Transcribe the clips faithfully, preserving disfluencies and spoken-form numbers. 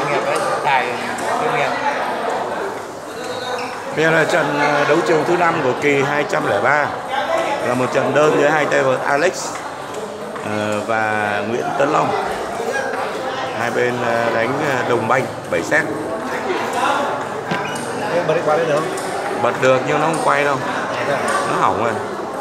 chuyên nghiệp đấy, tài chuyên nghiệp. Bây giờ là trận đấu trường thứ năm của kỳ hai trăm lẻ ba, là một trận đơn giữa hai tay vợt Alex và Nguyễn Tấn Long. Hai bên đánh đồng banh bảy set. Bật đi qua đây được không? Bật được nhưng nó không quay đâu, nó hỏng rồi.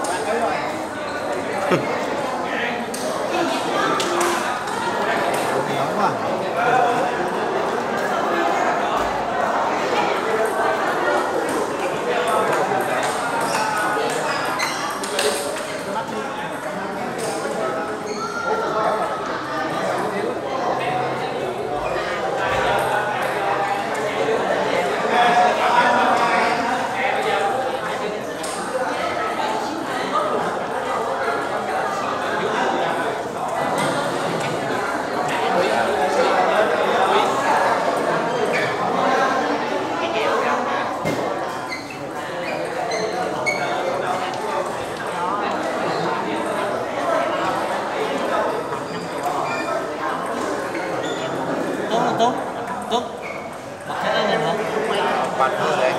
Tốt, tốt. Bật cái này nữa. Bật hơn đấy.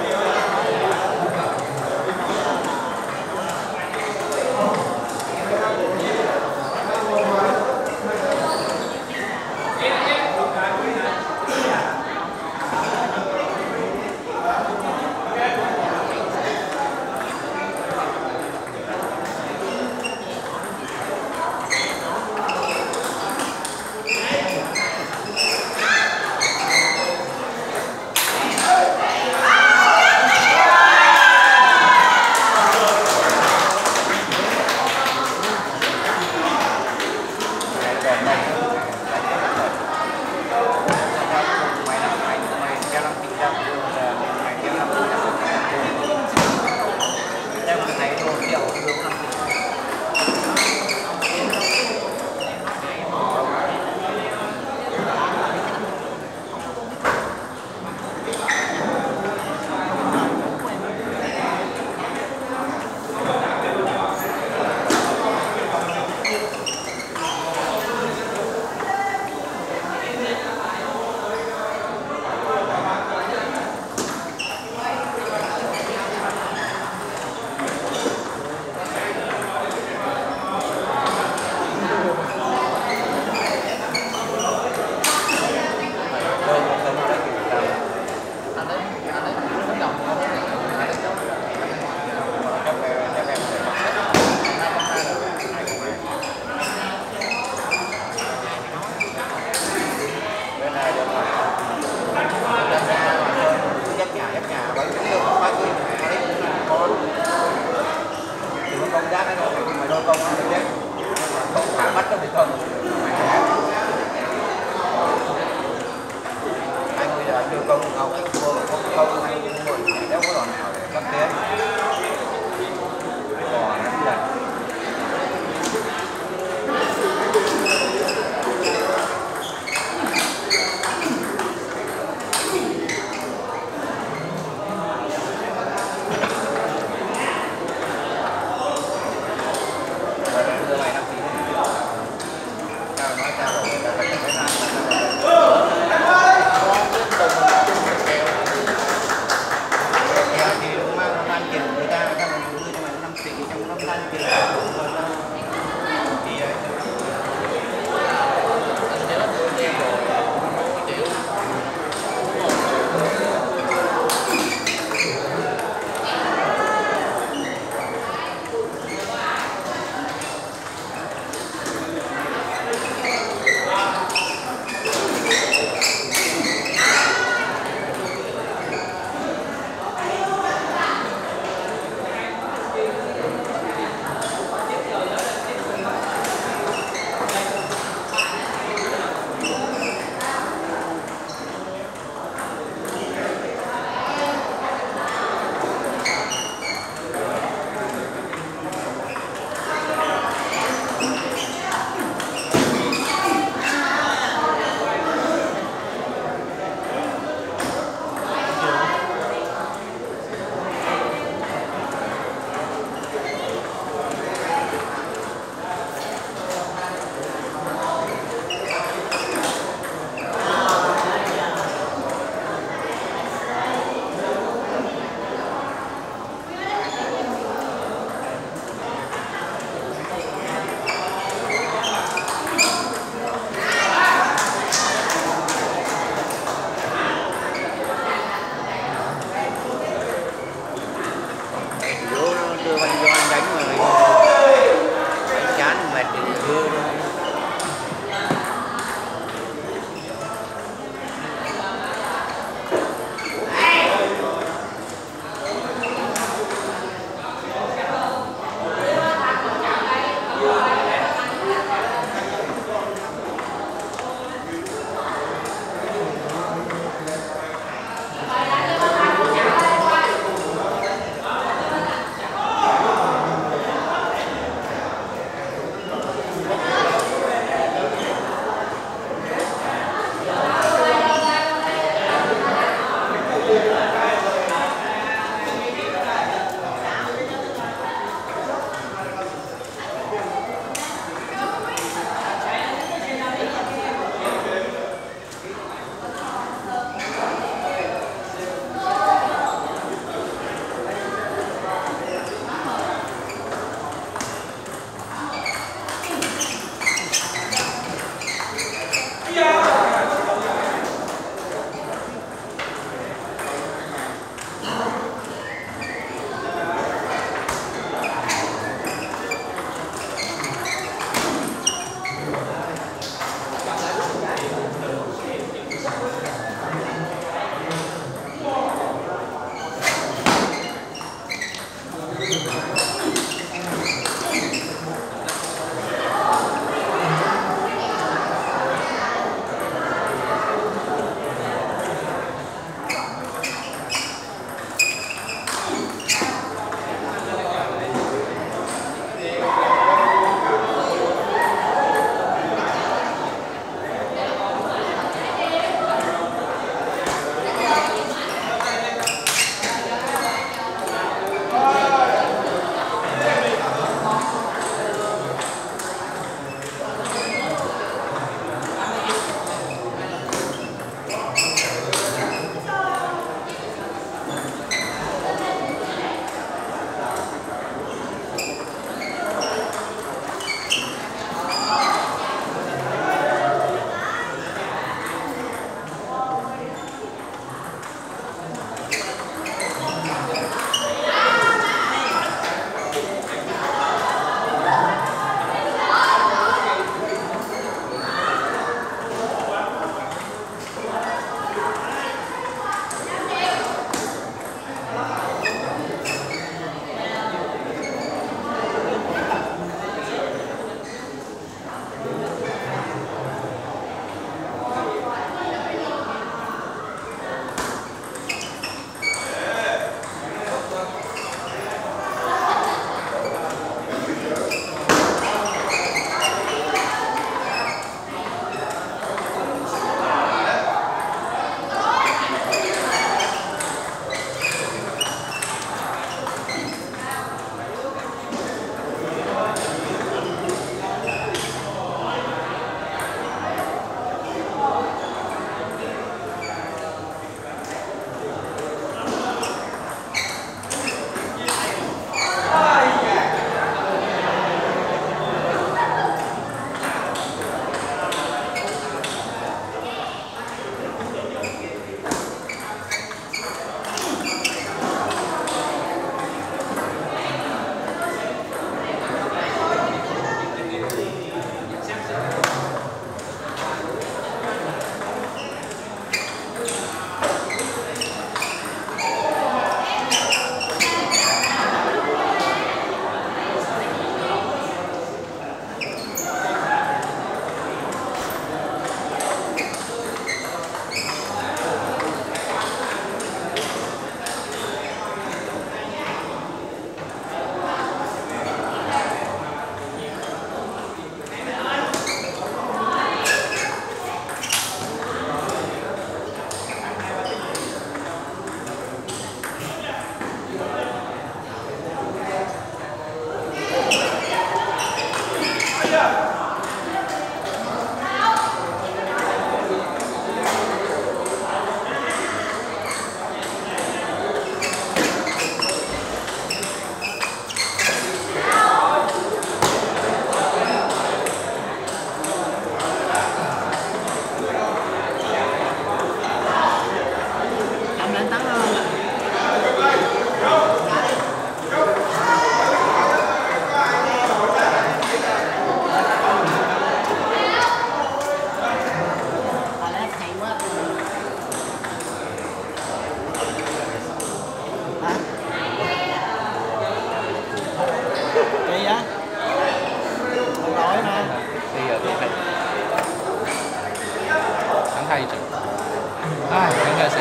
太整。哎，应该是。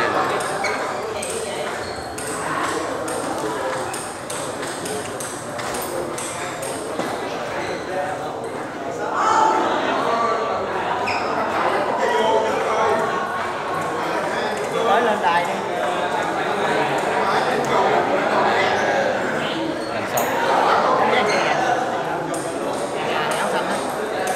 Nói lên đài đi. Lần sau. Áo xanh á.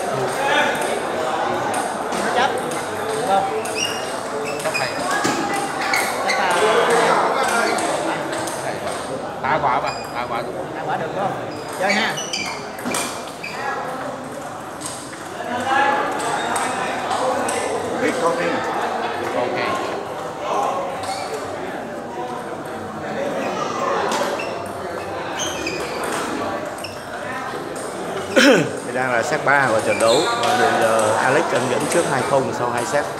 Nó chấp. Được không? Chấp hay. Chấp à. Ba quả吧, ba quả được. Ba quả được không? Chơi ha. Big coffee. Ok. Thì đang là set ba của trận đấu và hiện giờ Alex đang dẫn trước hai không sau hai set.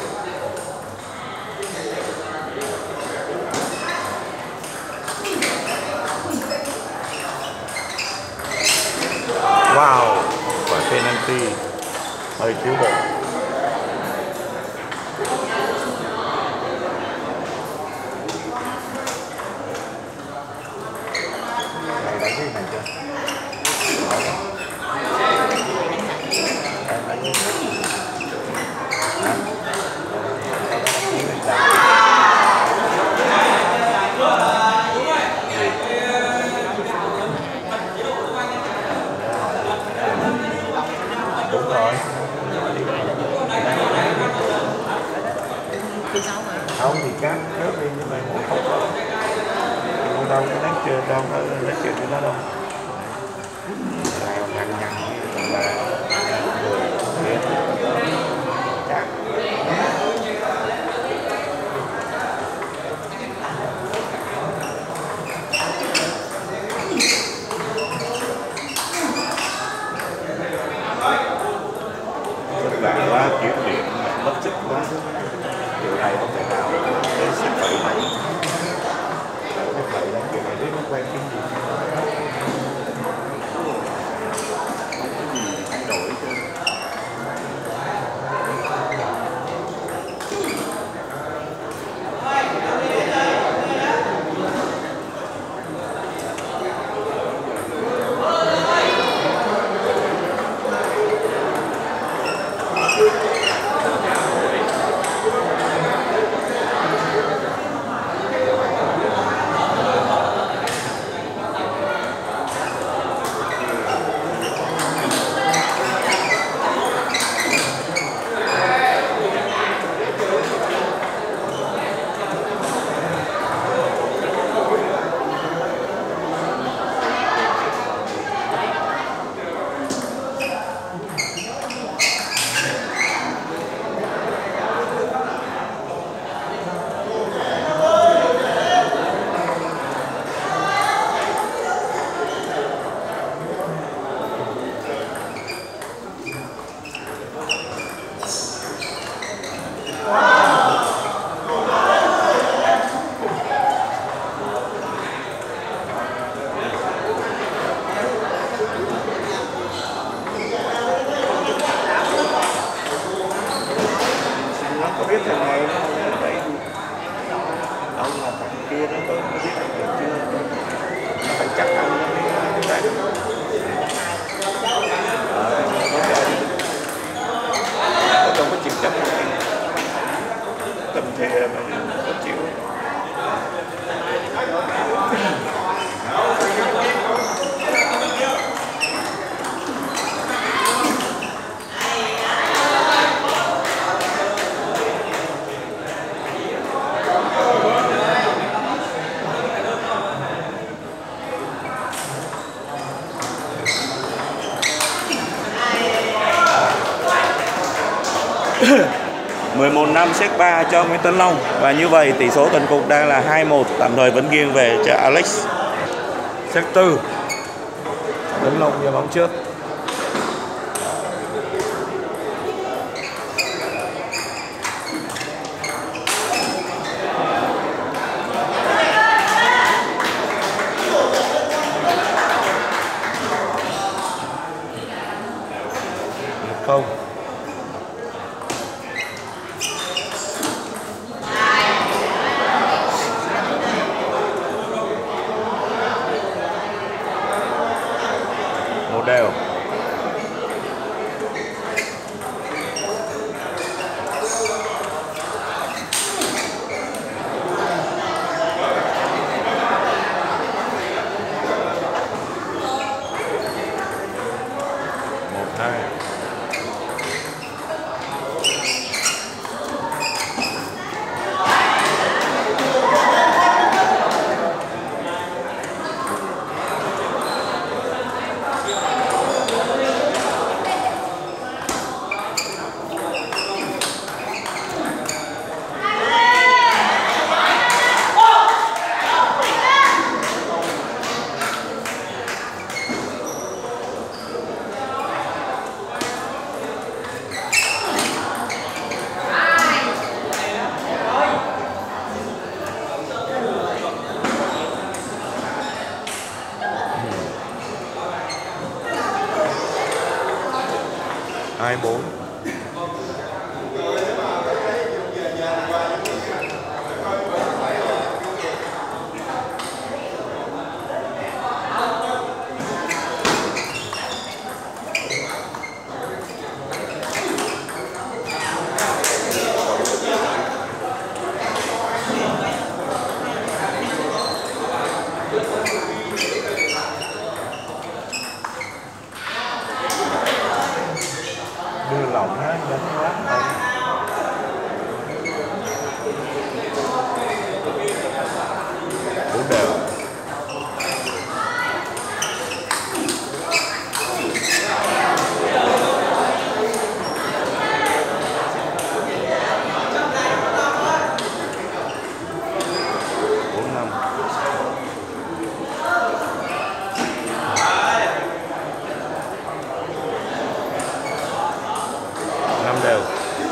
Wow, quả penalty hơi thiếu bộ. Này đánh cái này chưa? Đúng rồi. Không thì cắt trước đi như vậy không có. Đâu đâu có đánh chơi đâu có đánh chơi cho nó đâu. Là thằng nhằn là người chắc. Rất là quá kiểm điểm mất sức quá. Điều này không thể nào để sức khỏe này. Sức khỏe là kiểu này biết nó quen cái gì. Không có gì thay đổi chứ. Có biết thằng này nó ở đây đâu là thằng kia nó có biết thằng này chưa, nó phải chắc ăn nó mới đánh. Ờ, nó không có chịu chấp tâm thế mà không chịu. mười một năm set ba cho Nguyễn Tấn Long và như vậy tỷ số toàn cục đang là hai một, tạm thời vẫn nghiêng về cho Alex. Set tư Tấn Long như bóng trước. Không hai bốn. Đưa lỏng ha, nhấn quá. Bốn đều. Bốn năm. Năm đều.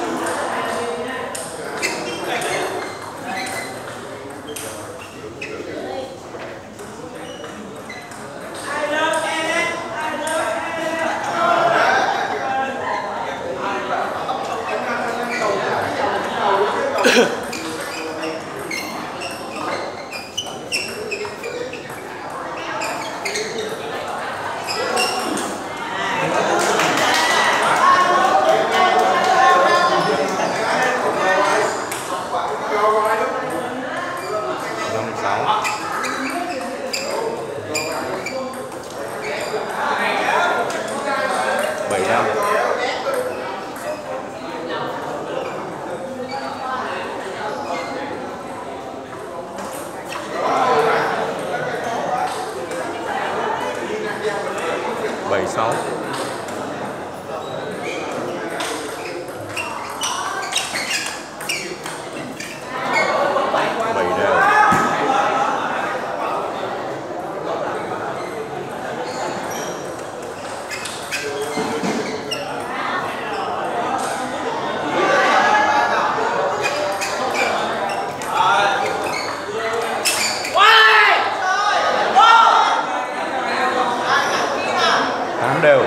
Năm sáu. Bảy năm. Bảy sáu. Bảy đều. Tám đều.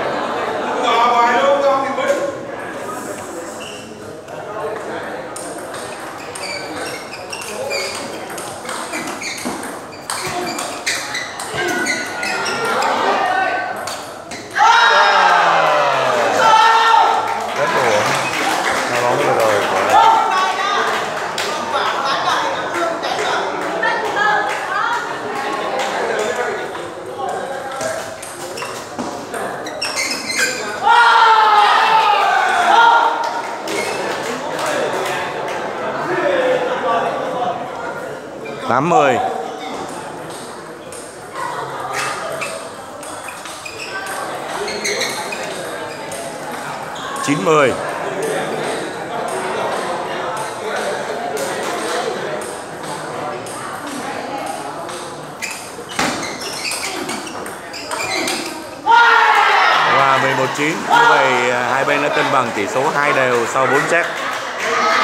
Rất ổn. Nó bóng vừa rồi của tám mươi. Chín mươi. Và mười một chín. Như vậy hai bên đã cân bằng tỷ số hai đều sau bốn set.